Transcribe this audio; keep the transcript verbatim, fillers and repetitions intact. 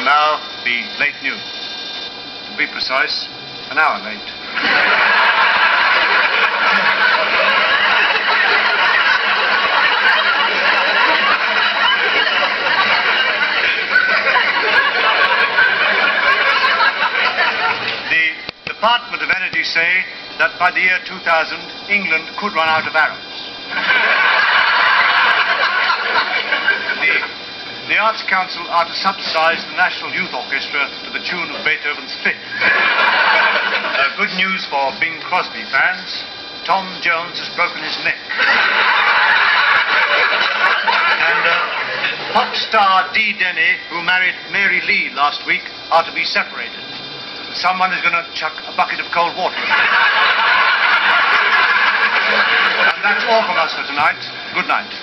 And now, the late news. To be precise, an hour late. The Department of Energy say that by the year two thousand, England could run out of arrows. the, the Arts Council are to subsidise the National Youth Orchestra to the tune of Beethoven's Fifth. uh, good news for Bing Crosby fans. Tom Jones has broken his neck. and uh, pop star Dee Denny, who married Mary Lee last week, are to be separated. Someone is going to chuck a bucket of cold water. And that's all from us for tonight. Good night.